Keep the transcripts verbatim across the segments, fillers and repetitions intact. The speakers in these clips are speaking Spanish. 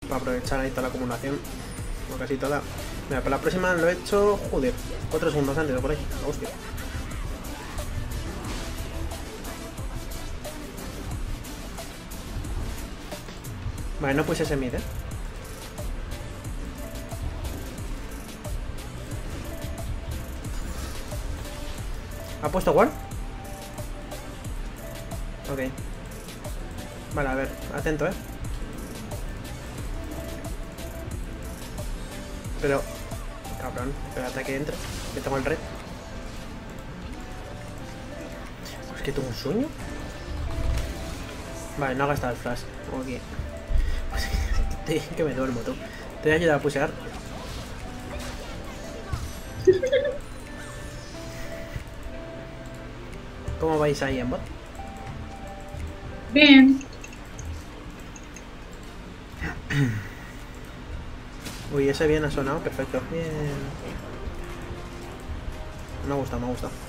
Para aprovechar ahí toda la acumulación. O casi toda. Mira, para la próxima lo he hecho... Joder, cuatro segundos antes o por ahí. Hostia. Vale, no puse ese mid, eh. ¿Ha puesto ward? Ok. Vale, a ver, atento, eh. Pero... Cabrón, espérate que entre. Que tengo el red. Es que tengo un sueño. Vale, no ha gastado el flash. Ok. Que me duermo, tú. Te voy a ayudar a pusear. ¿Cómo vais ahí en bot? Bien. Uy, ese bien ha sonado, perfecto. Bien. Me ha gustado, me ha gustado.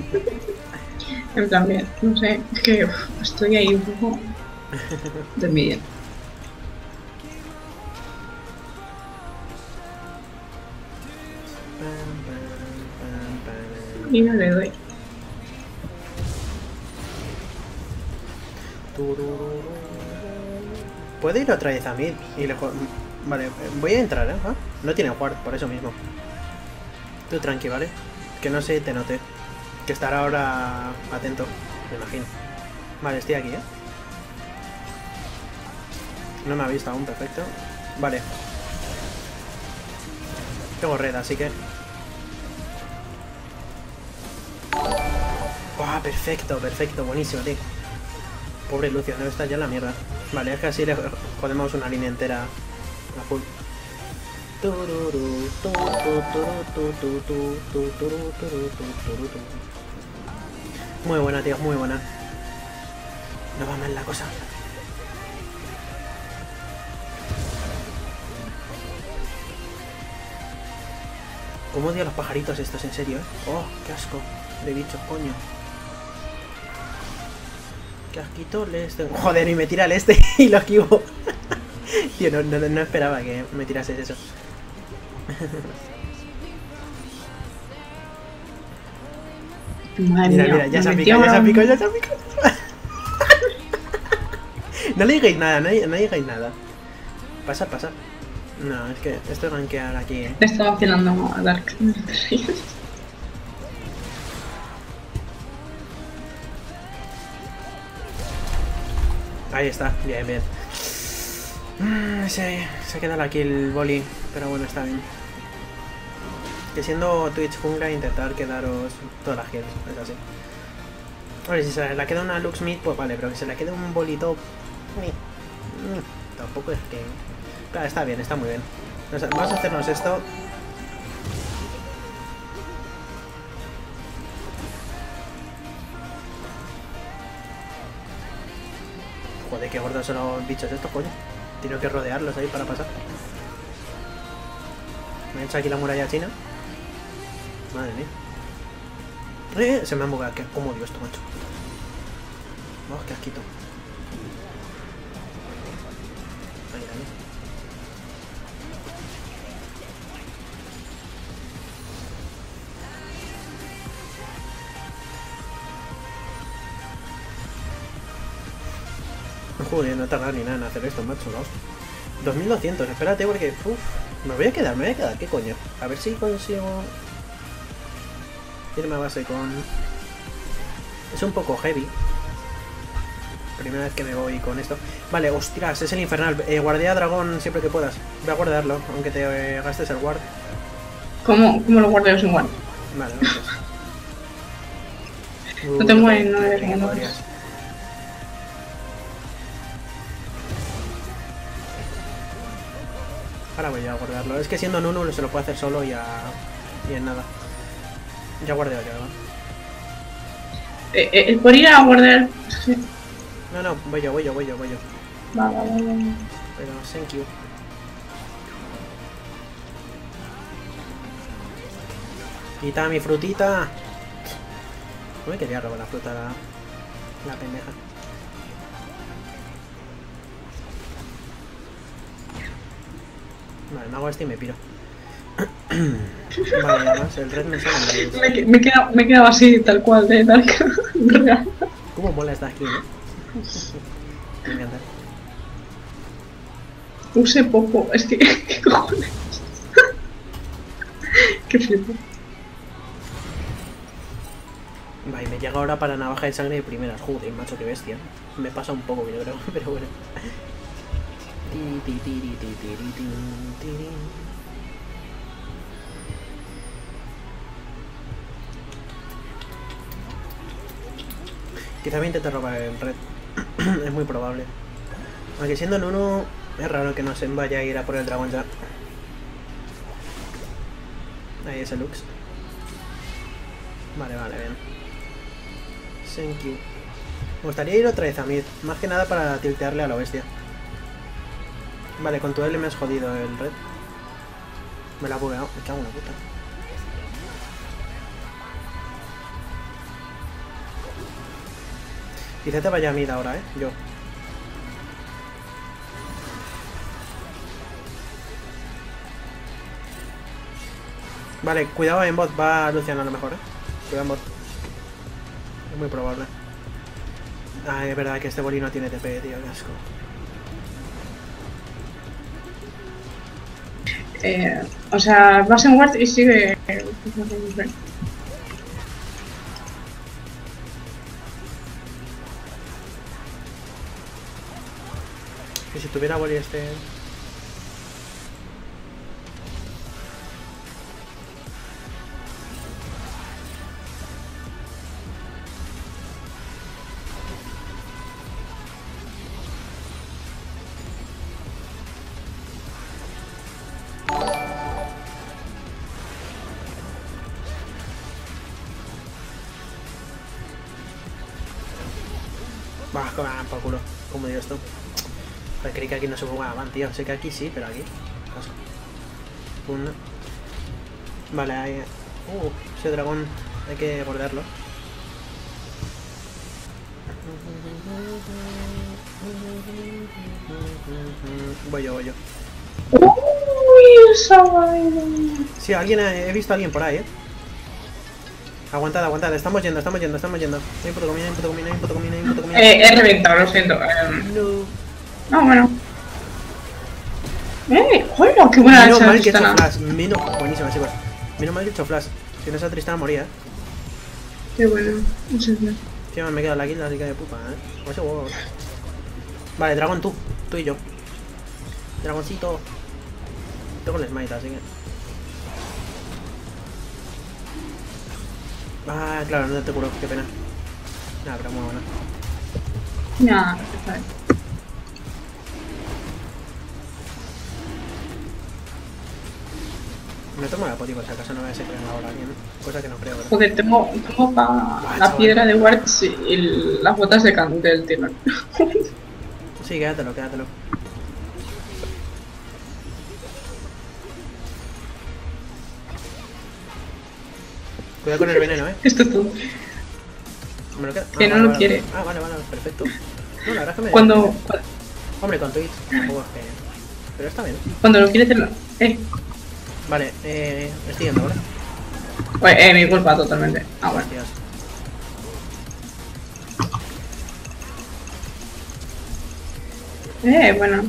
Yo también, no sé, es que uf, estoy ahí un poco de envidia. Y no le doy. Puede ir otra vez a mid y le... Vale, voy a entrar, ¿eh? ¿Ah? No tiene ward, por eso mismo. Tú tranqui, ¿vale? Que no se te note. Que estará ahora atento, me imagino. Vale, estoy aquí, ¿eh? No me ha visto aún, perfecto. Vale. Tengo red, así que... ¡Oh, perfecto, perfecto! Buenísimo, tío. Pobre Lucio, debe estar ya en la mierda. Vale, es que así le jodemos una línea entera a full. Muy buena, tío, muy buena. No va mal la cosa. Cómo odio a los pajaritos estos, en serio, ¿eh? Oh, qué asco de bichos, coño. Qué asquito les tengo. Joder, y me tira el este y lo esquivo. Tío, no, no, no esperaba que me tirases eso. Madre Mira, mía, mira, ya me se ha metió picado, ya se ha un- picado, ya se ha picado. No le digáis nada, no, no le digáis nada. Pasa, pasa. No, es que esto es rankear aquí, eh. Le estaba vacilando a Dark. Ahí está, bien, bien. Mm, se, se queda aquí el boli, pero bueno, está bien. Que siendo Twitch jungla, intentar quedaros todas las kills, es así. Oye, si se la queda una Lux Mid, pues vale, pero que se la quede un boli top... Tampoco es que... Claro, está bien, está muy bien. Vamos a hacernos esto. Joder, qué gordos son los bichos estos, coño. Tengo que rodearlos ahí para pasar. Me he hecho aquí la muralla china. Madre mía. Eh, se me ha bugado. ¿Cómo odio esto, macho? Oh, qué asquito. Ahí, ahí. Joder, no tarda ni nada en hacer esto, macho, la hostia. dos mil doscientos, espérate porque... Uf, me voy a quedar, me voy a quedar, ¿qué coño? A ver si consigo... irme a base con... Es un poco heavy. Primera vez que me voy con esto. Vale, ostras, es el infernal. Eh, guardea dragón siempre que puedas. Voy a guardarlo, aunque te eh, gastes el ward. ¿Cómo, ¿Cómo lo guardo yo sin guard? Vale, gracias. No te mueres, no creo eres que que no podrías. Ahora voy a guardarlo. Es que siendo Nunu se lo puede hacer solo y, a... y en nada. Ya guardeo yo, ¿no? Eh, eh, el por ir a guardar... Sí. No, no, voy yo, voy yo, voy yo, voy yo. Va, va, va, va. Pero, thank you. Quita mi frutita. No me quería robar la fruta, la, la pendeja. Vale, me hago este y me piro. Vale, además el red me sale. Me, me, queda, me he quedado así, tal cual, de Dark. Real. ¿Cómo mola esta skin, eh? Me encanta. Use poco, es que. ¿Qué cojones? Qué flipo. Vale, me llega ahora para navaja de sangre de primeras. Joder, macho, qué bestia. Me pasa un poco, yo creo, pero bueno. Quizá me intente robar el red. Es muy probable. Aunque siendo en uno, es raro que no se vaya a ir a por el dragón ya. Ahí es el Lux. Vale, vale, bien. Thank you. Me gustaría ir otra vez a mid, más que nada para tiltearle a la bestia. Vale, con tu L me has jodido el red. Me la ha bugueado, me cago en la puta. Quizá te vaya a mid ahora, eh, yo. Vale, cuidado en bot, va Luciano a lo mejor, eh. Cuidado en bot. Es muy probable. Ah, es verdad que este boli no tiene T P, tío, qué asco. Eh, o sea, vas en ward y sigue. Que si tuviera boli este... Bah, por culo, como digo esto. Pero creí que aquí no se jugaban, tío. Sé que aquí sí, pero aquí. Paso. Una. Vale, ahí. Uh, ese dragón hay que guardarlo. Voy yo, voy yo. Uy, esa vaina. Sí, alguien, he visto a alguien por ahí, eh. Aguantad, aguantad, estamos yendo, estamos yendo, estamos yendo. Hay puto comida, hay puto comida, hay puto comida, hay puto comida. Eh, he reventado, lo siento. Um... No. Ah, bueno. ¡Eh! ¡Hola! ¡Qué buena Menos esa mal que he hecho Tristana! flash. Menos... Buenísima, chicos. Menos mal que he hecho flash. Si no, esa Tristana moría, eh. Qué bueno. Muchas gracias. Encima me queda la kill, así que de puta, eh. Con ese huevo. Vale, dragón, tú. Tú y yo. Dragoncito. Tengo el smite, así que... Ah, claro, no te curo, qué pena. Nada, pero muy bueno. Ya, está bien. Me tomo la poti por si acaso no vaya a ser que venga ahora alguien. Cosa que no creo, ¿verdad? Joder, tengo, tengo pa Buah, la chaval. piedra de Warts y el- las botas de can del timón. Sí, quédatelo, quédatelo. Cuidado con el veneno, eh. Esto es todo. Me lo quedo. Que no vale, lo vale. quiere. Ah, vale, vale, perfecto. No, la verdad es que me... Cuando, Hombre, con Twitch. Tampoco es que... Pero está bien. cuando lo quiere hacer... Eh, Vale, eh... estoy yendo, ¿vale? pues, eh, mi culpa totalmente. Ah, bueno. Hostias. Eh, bueno.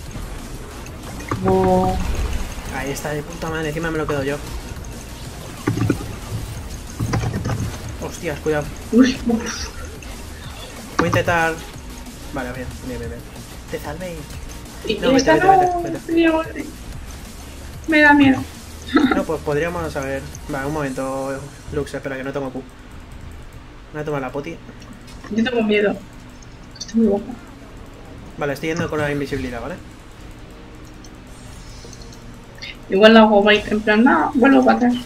Oh. Ahí está, de puta madre, encima me lo quedo yo. Hostias, cuidado. Uy, uf. Voy a intentar... Vale, bien, bien, bien, bien. Te salve. Y, No, y vete, esta vete, no... vete, vete. Digo, me da miedo. No, pues podríamos saber... Vale, un momento, Lux, espera que no tomo Q. Voy a tomar la poti. Yo tengo miedo. Estoy muy guapa. Vale, estoy yendo con la invisibilidad, ¿vale? Igual la hago bait en plan, no, vuelvo para atrás.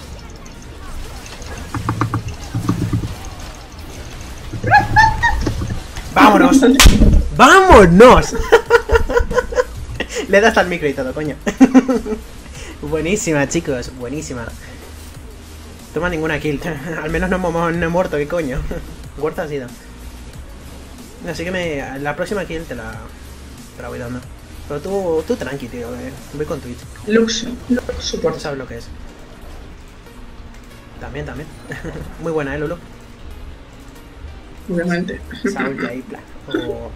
¡Vámonos! ¡Vámonos! Le das al micro y todo, coño. Buenísima, chicos, buenísima. Toma ninguna kill. Al menos no, hemos- no he muerto, ¿qué coño? Huerta ha sido. Así que me, la próxima kill te la, te la voy dando. Pero tú, tú tranqui, tío, eh. Voy con Twitch. Lux, Lux Tú support. sabes lo que es. También, también. Muy buena, eh, Lulu. Obviamente. Saúl de ahí, plan. Oh.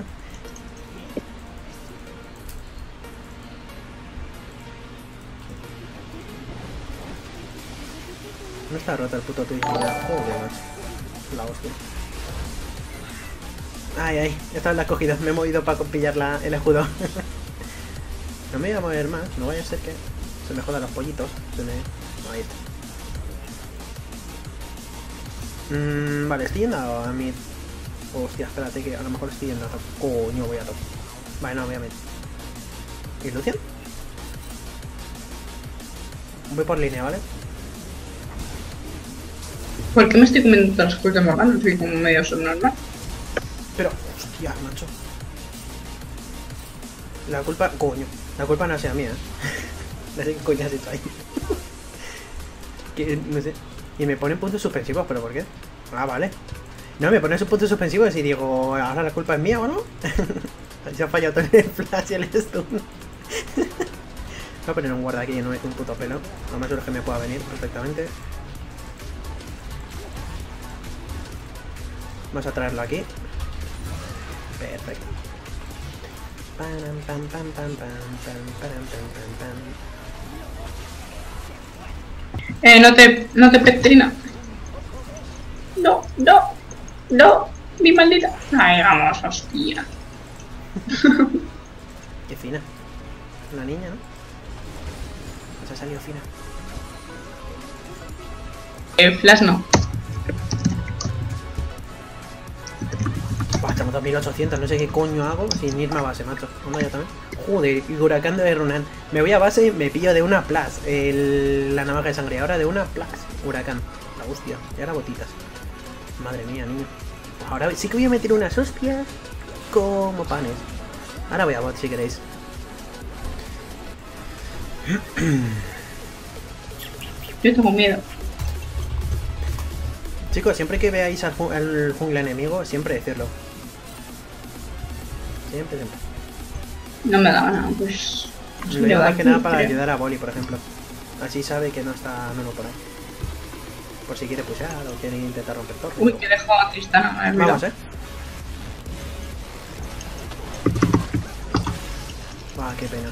No está roto el puto Twitch, mira. Joder, macho. La hostia. Ay, ay, esta vez la he cogido. Me he movido para pillar la, el escudo. No me voy a mover más, no vaya a ser que se me jodan los pollitos. Se me... Ahí está. Mm, vale, estoy yendo a mid. Hostia, espérate que a lo mejor estoy yendo a top. Coño, voy a top. Vale, no, voy a mid. ¿Y Lucian? Voy por línea, ¿vale? ¿Por qué me estoy comiendo todas las cosas normales? Estoy como medio subnormal. Pero, hostia, macho. La culpa... Coño. La culpa no sea mía. No sé qué coño has hecho ahí. Que, no sé. Y me ponen puntos suspensivos, ¿pero por qué? Ah, vale. No, me ponen sus puntos suspensivos y digo, ¿ahora la culpa es mía o no? Se ha fallado todo el flash y el stun. Voy a poner un guarda aquí y no me un puto pelo. Lo más seguro es que me pueda venir perfectamente. Vamos a traerlo aquí. Perfecto. Pam, pam, pam, pam, pam, pam, pam, pam, pam. Eh, no te, no te petrina. No, no, no, mi maldita. Ay, vamos, hostia. Qué fina. Una niña, ¿no? Pues ha salido fina. Eh, Flash no. Buah, estamos a mil ochocientos, no sé qué coño hago sin irme a base, macho. Vamos allá también. Joder, y huracán de Runan. Me voy a base y me pillo de una plus. El... La navaja de sangre, ahora de una plus. Huracán. La hostia. Y ahora botitas. Madre mía, niño. Ahora sí que voy a meter unas hostias como panes. Ahora voy a bot si queréis. Yo tengo miedo. Chicos, siempre que veáis al, ju al jungla enemigo, siempre decirlo. Siempre, siempre. No me da nada, pues. Lo digo más que nada para ayudar a Boli, por ejemplo. Así sabe que no está Nuno por ahí. Por si quiere pushear o quiere intentar romper torre. Uy, que dejo a Tristana, madre mía. Vamos, eh. Ah, qué pena.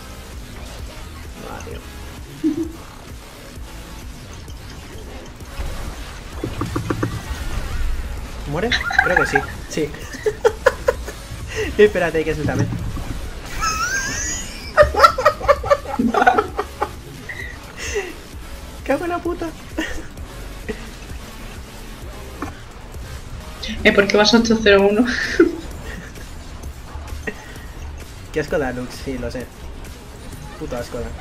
Ah, tío. ¿Muere? Creo que sí. Sí. Espérate, que suéltame. Cago en la puta. Eh, ¿por qué vas a ocho cero uno? Qué asco da Lux, sí, lo sé. Puto asco da.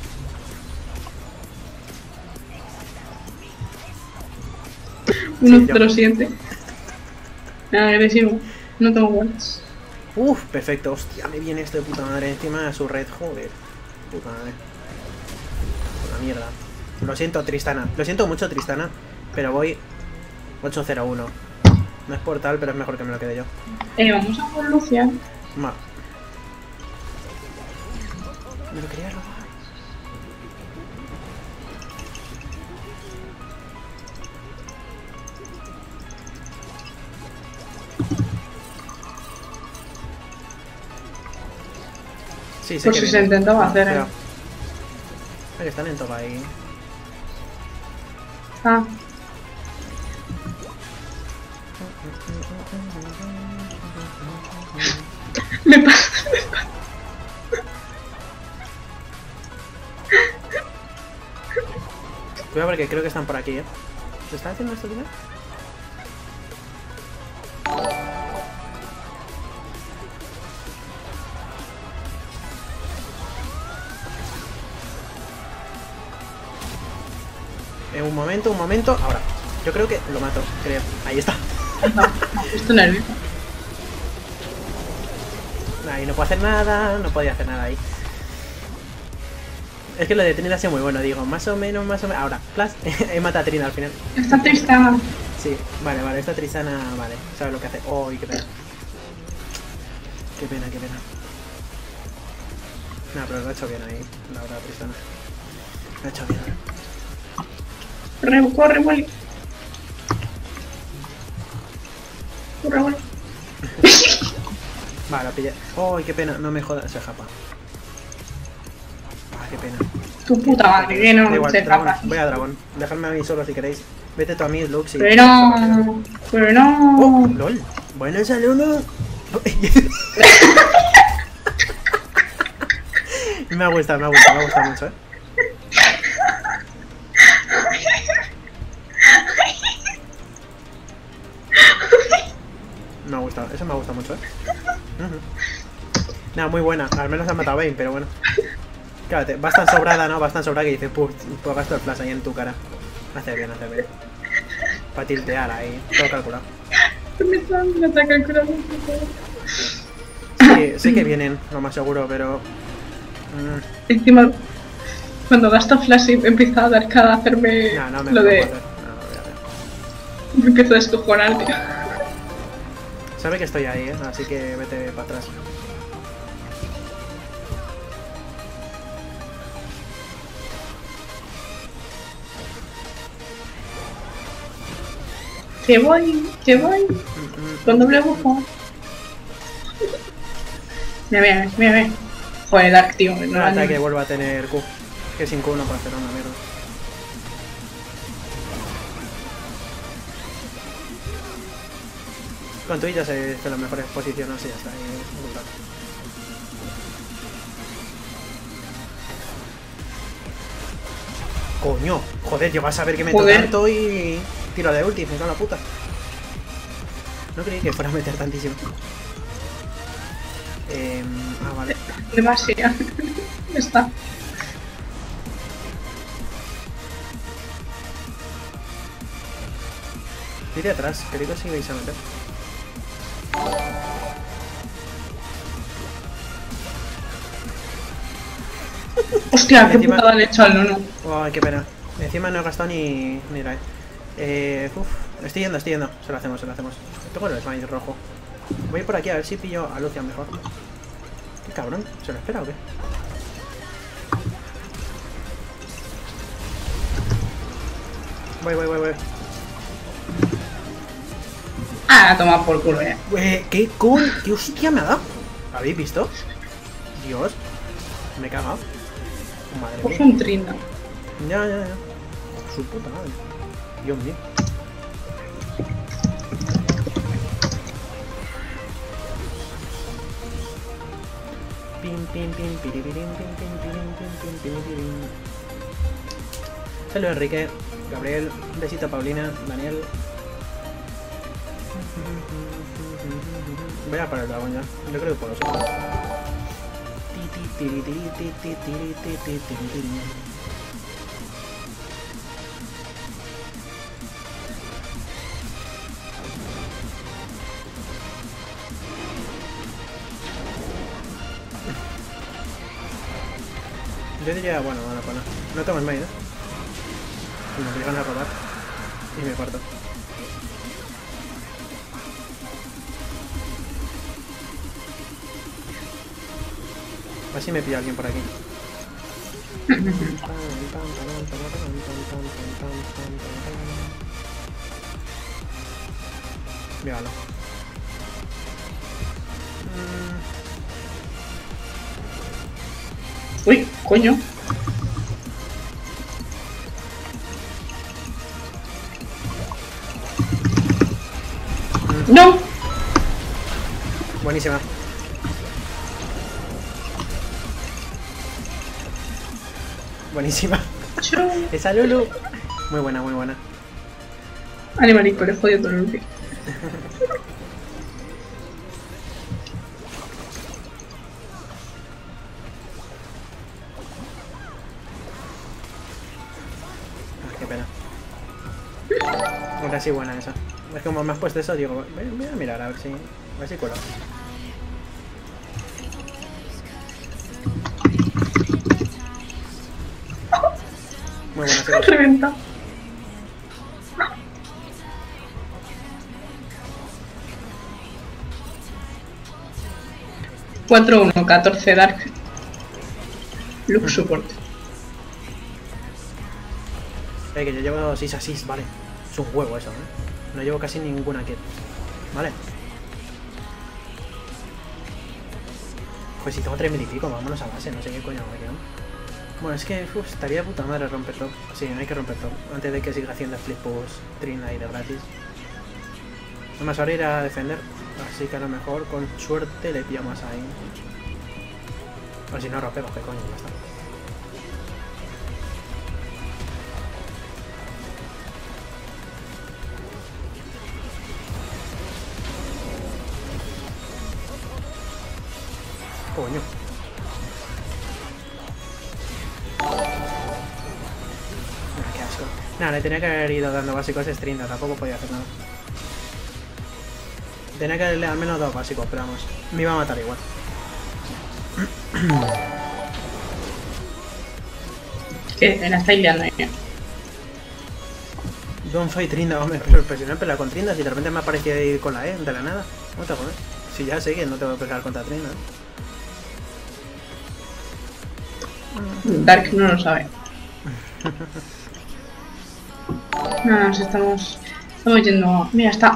uno cero siete. Agresivo. No tengo guantes. Uf, perfecto. Hostia, me viene esto de puta madre. Encima de su red, joder. Puta madre. Una mierda. Lo siento, Tristana. Lo siento mucho, Tristana. Pero voy ocho cero uno. No es por tal, pero es mejor que me lo quede yo. Eh, vamos a por Lucian. Ma. Me lo quería robar. Sí, sé Por que si se viene. intentaba hacer, eh. Cuidado. Ay, que están en top ahí. Ah. Me pasa, me pasa. Cuidado porque creo que están por aquí, eh. ¿Se está haciendo esto, tío? En un momento, un momento. Ahora. Yo creo que lo mato, creo. Ahí está. No, estoy nervioso. Ahí no puedo hacer nada, no podía hacer nada ahí. Es que lo de Trina ha sido muy bueno, digo, más o menos, más o menos. Ahora, plus, he matado a Trina al final. Está Tristana. Sí, vale, vale, esta Tristana, vale, sabe lo que hace. ¡Uy, qué pena! Qué pena, qué pena. No, pero lo ha hecho bien ahí, la verdad, Tristana. Lo ha hecho bien. Corre, corre, Wally. Corre, Wally. Vale, lo pillé. ¡Oh, qué pena! No me jodas, se japa. Ah, qué pena. Tu puta madre, que no Da igual, se dragón. japa. Voy a dragón. Dejadme a mí solo si queréis. Vete tú a mí, Lux. Y... Pero no, pero no. ¡Oh, lol! Bueno, sale uno. Me ha gustado, me ha gustado, me ha gustado mucho, eh. Me ha gustado, eso me ha gustado mucho, eh. Uh-huh. Nada, muy buena, al menos ha matado a Bane, pero bueno. Claro, vas tan sobrada, ¿no? Vas tan sobrada que dices, pues, pues gasto el flash ahí en tu cara. Hace bien, hace bien. Para tiltear ahí, todo calculado. Me está, me está calculando. Sí, sé que vienen, lo más seguro, pero... Mm. Encima, cuando gasto flash y empieza a dar cada hacerme No, no me lo lo de... puedo hacer. No, no lo voy a hacer. Me empiezo a descojonar, tío. Sabe que estoy ahí, ¿eh? Así que vete para atrás. Que voy, que voy. Mm, mm. Con doble bufo. Mira, mira, mira, mira. Joder, Dark, tío. No No la hasta que animo. vuelva a tener Q. Que sin Q no puede hacer una mierda. Con Twitch ya se está en las mejores posiciones y ya está. Ahí, brutal. Coño, joder, yo vas a ver que meto Joder. tanto y tiro de ulti, me cago en la puta. No creí que fuera a meter tantísimo. Eh, ah, vale. Demasiado. Ya está. Ir de atrás, creo que sí vais a meter. Hostia, qué Encima- putada le he hecho al Nono. Ay, qué pena. Encima no he gastado ni, ni la E. Eh, uf, estoy yendo, estoy yendo. Se lo hacemos, se lo hacemos. Tengo el smile rojo. Voy por aquí a ver si pillo a Lucian mejor. Qué cabrón, ¿se lo espera o qué? Voy, voy, voy, voy. Ah, toma por culo, eh. Eh, ¿Qué con? ¿Qué hostia me ha dado? ¿Habéis visto? Dios. Me he cagado. Madre Pues mía. un trinda. Ya, ya, ya. Su puta madre. Dios mío. Pim, pim, pim, piripirim, pim, pim, pirim, pim, pim, pim, pirim. Saludos Enrique, Gabriel, un besito a Paulina, Daniel. Voy a parar el dragón ya. Yo creo que puedo solo. Ti, ti, tiri, tiri, ti, ti, tiri, ti, ti, tiri, tiri. Yo diría, bueno, a la pana. No tomo el main, ¿eh? Y me obligan a robar. Y me parto. A ver si me pilla alguien por aquí. Míralo. Mm, Uy, coño. No. buenísima. Buenísima. Chau. Esa Lulu. Muy buena, muy buena. Animalico, le jodido todo el ulti. Ah, qué pena. Ahora sí buena esa. Es que como me has puesto eso, digo, voy voy a mirar a ver si. A ver si cuela. Muy buena, sí. Reventa. cuatro uno, catorce Dark. Lux support. Eh, que yo llevo seis assists, vale. Es un huevo eso, ¿eh? No llevo casi ninguna kill. Vale. Pues si tengo tres mil y pico, vámonos a base, no sé qué coño me quedo. Bueno, es que uf, estaría de puta madre romper top. Sí, hay que romper top. Antes de que siga haciendo flip push, Trina ahí de gratis. Además ahora ir a defender. Así que a lo mejor con suerte le pillamos ahí. O si no rompemos, que coño, ya está. Coño. Nah, qué asco. Nada, le tenía que haber ido dando básicos a Strinda, tampoco podía hacer nada. Tenía que haberle al menos dado básicos, pero vamos. Me iba a matar igual. Que me la estáis liando ahí. Don't fight Trinda, hombre, pero, pero si no he peleado con Trinda, si de repente me aparecía ir con la E de la nada. No te joder. Si ya sé que no te voy a pelear contra Trinda. Dark no lo sabe. No, nos estamos... Estamos yendo... Mira, está.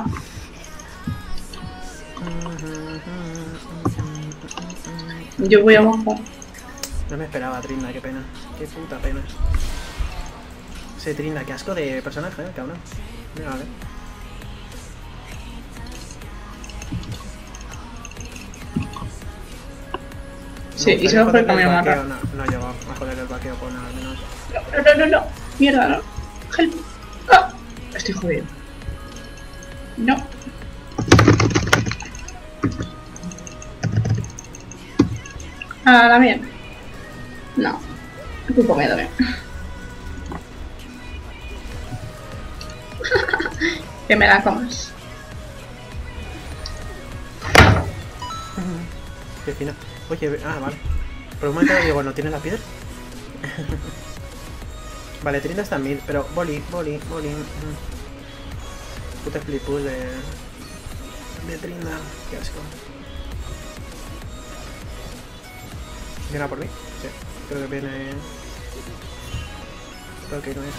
Yo voy abajo. No me esperaba Trinda, qué pena. Qué puta pena. Ese Trinda, qué asco de personaje, eh, cabrón. Mira, vale. Sí, y se va por el camino más rápido. rápido. No, no llegó a joder el vaqueo con nada al menos. No, no, no, no. Mierda, no. Help. Ah, estoy jodido. No. Ah, la mía. No. Culpo me también. Que me la comas. Qué fina. Oye, ah, vale. Por un momento digo, ¿no tienes la piedra? Vale, Trinda está en mid, pero boli, boli, boli. Mm. Puta split push de... de Trinda. Qué asco. ¿Viene a por mí? Sí, creo que viene... Creo que no es.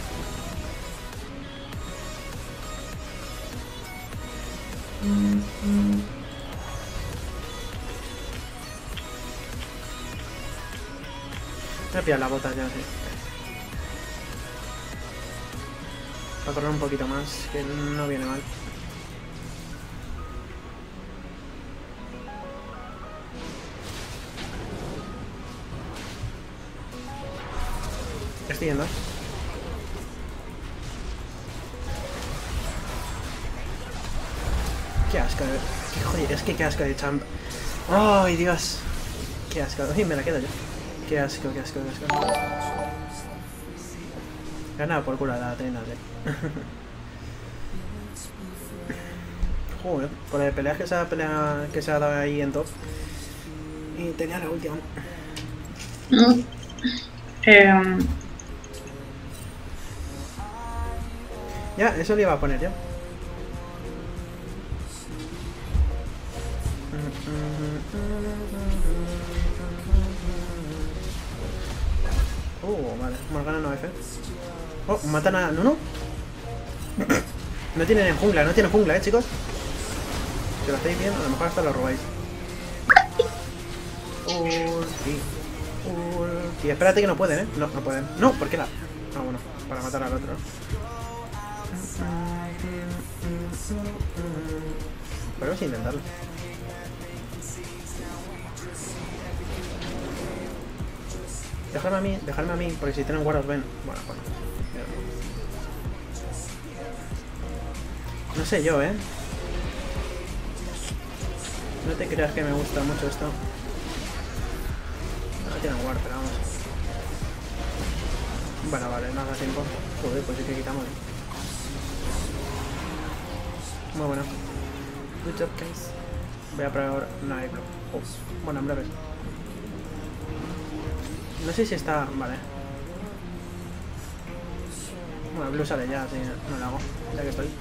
Me he pillado la bota ya, sí. Para correr un poquito más, que no viene mal. Estoy yendo. Qué asco de... Qué joder, es que qué asco de champ. Ay, Dios. Qué asco. Ay, me la quedo yo. Qué asco, qué asco, qué asco. Gana por culo a la Trina, tío. Joder, por el peleas que se ha peleado, que se ha dado ahí en top. Y tenía la última. Mm. Eh, Ya, eso le iba a poner yo. Oh, vale, Morgana no F. Oh, matan a Nunu. No tienen jungla, no tienen jungla, eh, chicos. Si lo estáis viendo, a lo mejor hasta lo robáis. Ulti. Ulti. Espérate que no pueden, eh. No, no pueden. No, ¿por qué la...? Ah, bueno, para matar al otro. Podemos intentarlo. Dejarme a mí, dejarme a mí, porque si tienen guardas ven. Bueno, bueno. No sé yo, eh. No te creas que me gusta mucho esto. No tienen guard, pero vamos. Bueno, vale, no da tiempo. Joder, pues sí que quitamos. Muy bueno. Good job, guys. Voy a probar ahora. No hay block. Oh. Bueno, en breve. No sé si está... Vale. Bueno, Blue sale ya, así no lo hago. Ya que estoy.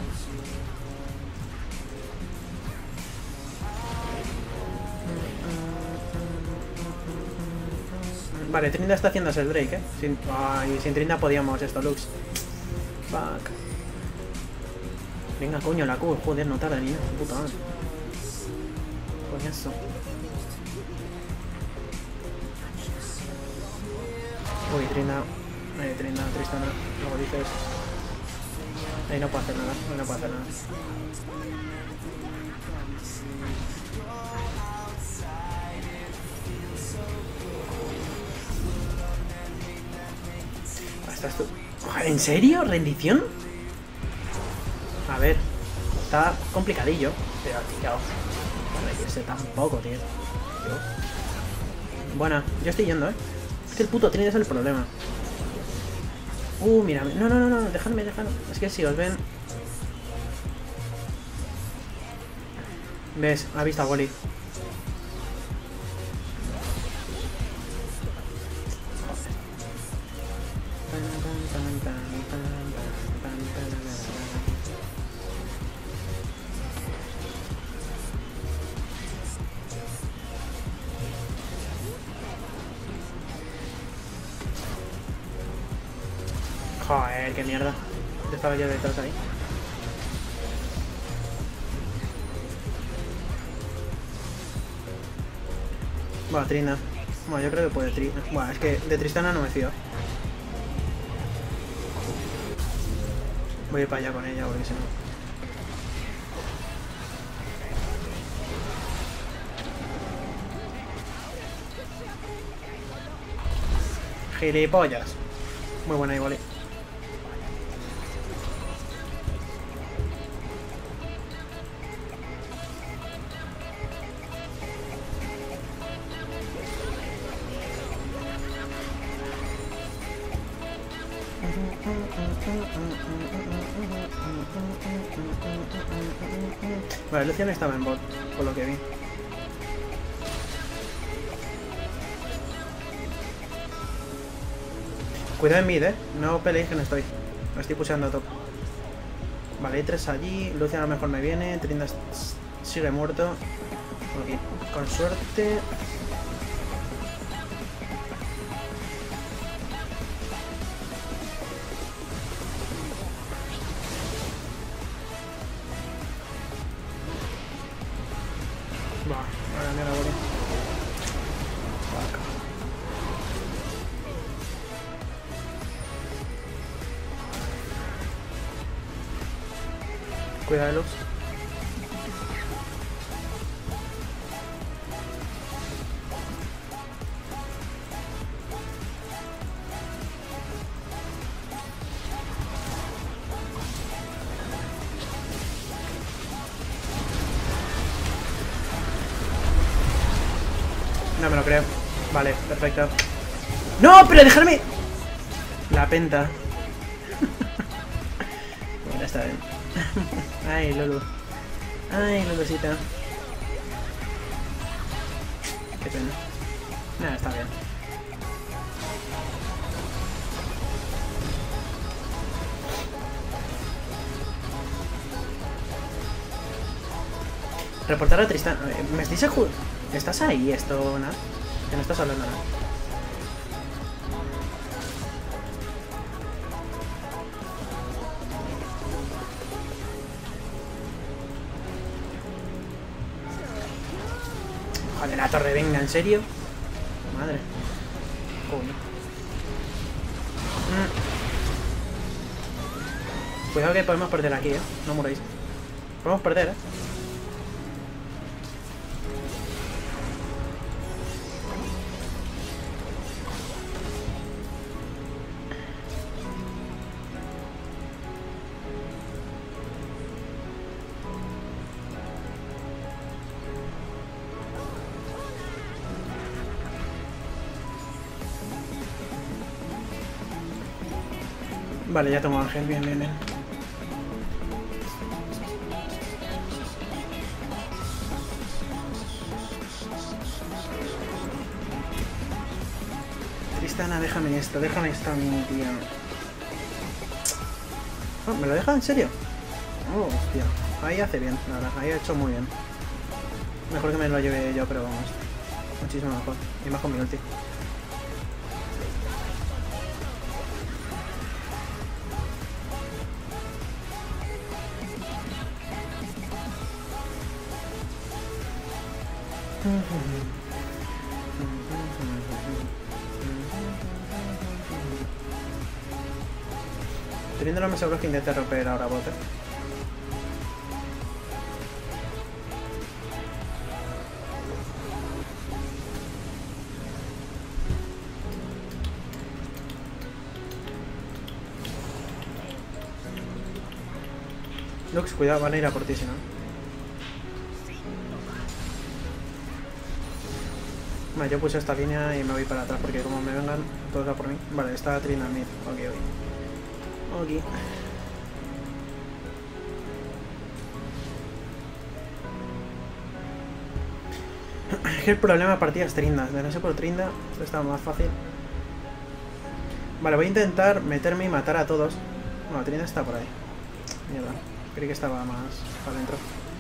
Vale, Trinda está haciéndose el Drake, ¿eh? Sin, ay, sin Trinda podíamos esto, Lux. Fuck. Venga, coño, la Q. Joder, no tarda ni nada. Puta madre. Coñazo. Uy, Trinda. Eh, Trinda, Tristana. Luego dices... Ahí no puedo hacer nada. Ahí no puedo hacer nada. ¿Estás tú? ¿En serio? ¿Rendición? A ver. Está complicadillo. Pero, tío. No rendirse tampoco, tío. Dios. Bueno, yo estoy yendo, ¿eh? Es que el puto Trinidad es el problema. Uh, mira. No, no, no, no. Dejadme, dejadme. Es que si os ven... ¿Ves? Ha visto a Wally. Joder, qué mierda. Yo estaba yo detrás ahí. Bueno, Trina. Bueno, yo creo que puede Trina. Bueno, es que de Tristana no me fío. Voy a ir para allá con ella porque si no... Gilipollas. Muy buena igual. Vale, Lucian estaba en bot, por lo que vi. Cuidado en mid, eh. No peleéis que no estoy. Me estoy puseando a top. Vale, hay tres allí. Lucian a lo mejor me viene. Trinda sigue muerto. Aquí. Con suerte. Va, ahora me la voy. Cuidado, Lux. No me lo creo. Vale, perfecto. ¡No! ¡Pero dejarme! La penta. Bueno, está bien. Ay, Lulu. Ay, Lulucita. Qué pena. Nada, está bien. Reportar a Tristán. ¿Me estáis acu... ¿Estás ahí, esto, nada? Que no estás hablando nada. Joder, la torre, venga, ¿en serio? Madre. Coño. Mm. Cuidado que podemos perder aquí, eh. No moráis. Podemos perder, eh. Vale, ya tengo Ángel, bien, bien, bien. Tristana, déjame esto, déjame esto a mí, tío. Oh, ¿me lo deja en serio? Oh, hostia. Ahí hace bien, la verdad, ahí ha hecho muy bien. Mejor que me lo lleve yo, pero vamos. Muchísimo mejor. Y más con mi ulti. Teniendo los más seguros que intente romper ahora bote. Lux, cuidado, van a ir a por ti si no. Vale, yo puse esta línea y me voy para atrás porque como me vengan todos a por mí. Vale, está Trina mid. Ok, ok. Ok. Es que el problema de partida es Trinda. De no ser por Trinda, esto está más fácil. Vale, voy a intentar meterme y matar a todos. Bueno, Trinda está por ahí. Mierda. Creí que estaba más para adentro.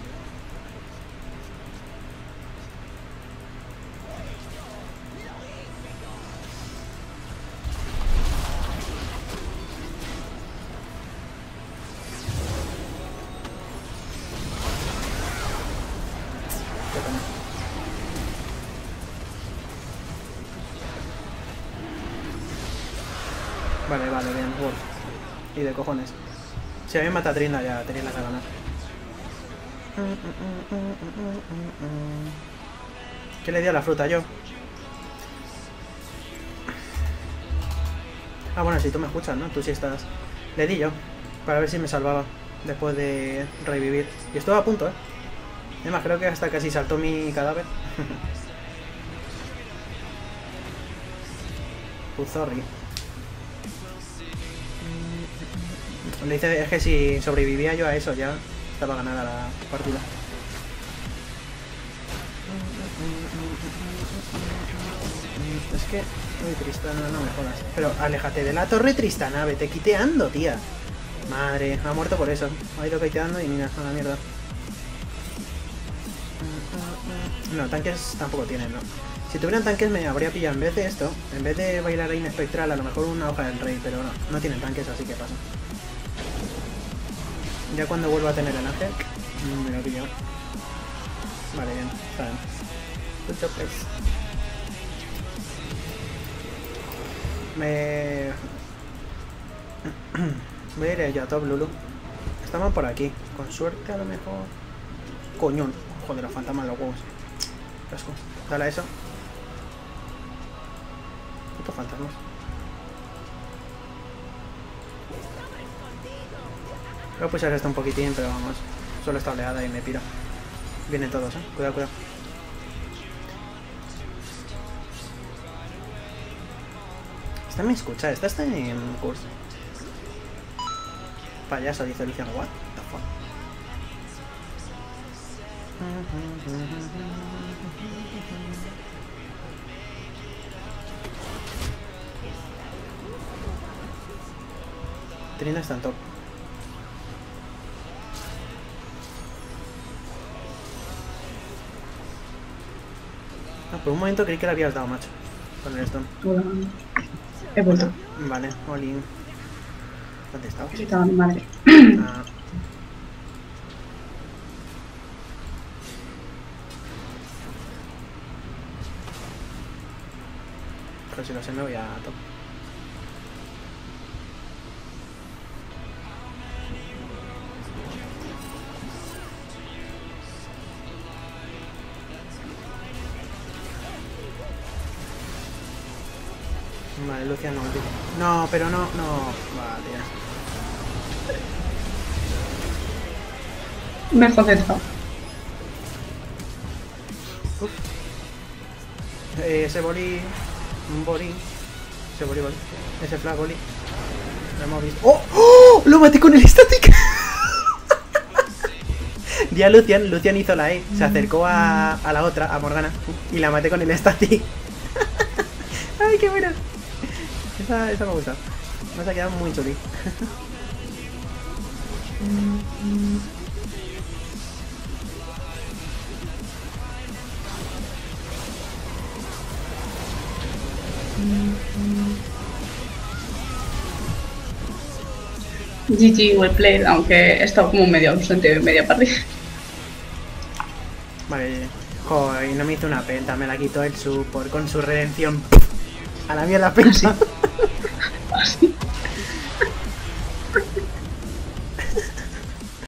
Qué pena. Vale, vale, bien, Wolf. Y de cojones. Si a mí me mata a Trinda ya tenéis la que ganar. ¿Qué le di a la fruta yo? Ah, bueno, si tú me escuchas, ¿no? Tú sí estás. Le di yo, para ver si me salvaba después de revivir. Y estuve a punto, ¿eh? Además, creo que hasta casi saltó mi cadáver. Puzorri. Le dice, es que si sobrevivía yo a eso ya estaba ganada la partida. Es que... Uy, Tristana, no me jodas. Pero aléjate de la torre, Tristana, vete quiteando, tía. Madre, ha muerto por eso. Ha ido quiteando y mira, a la mierda. No, tanques tampoco tienen, ¿no? Si tuvieran tanques me habría pillado en vez de esto. En vez de bailarina espectral, a lo mejor una hoja del rey, pero no, no tienen tanques, así que pasa. Ya cuando vuelva a tener el ángel, me lo pillo. Vale, bien, está bien. Good job, guys. Me... Voy a ir yo a top, Lulu. Estamos por aquí. Con suerte, a lo mejor... Coñón. Joder, los fantasmas, los huevos. Casco. Dale a eso. Putos fantasmas. Voy a pulsar esto un poquitín, pero vamos. Solo está oleada y me piro. Vienen todos, eh. Cuidado, cuidado. Esta me escucha, esta está en curso. Payaso, dice Luciano. What the fuck. Trina está en top. Ah, por un momento creí que le habías dado, macho. Con el stone. He vuelto. Vale, Olin. ¿Dónde estaba? Estaba mi madre. Ah. Pero si lo sé me voy a top. Vale, Luciano no. No, pero no, no. Vale, ya. Me he jodido. Eh, ese boli. Un boli. Ese boli, boli. Ese flash boli. Lo hemos visto. ¡Oh! ¡Oh! ¡Lo maté con el static! Di a Lucian. Lucian hizo la E. Se acercó a, a la otra, a Morgana. Y la maté con el static. ¡Ay, qué buena! Esa, esa me gusta. Me ha quedado muy chuli. G G, well played, aunque he estado como medio ausente, media partida. Vale, Joder, y no me hizo una penta, me la quitó el support con su redención. A la mierda penta. Así.